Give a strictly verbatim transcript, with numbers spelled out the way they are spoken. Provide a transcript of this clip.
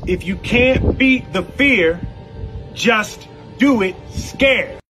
If you can't beat the fear, just do it scared.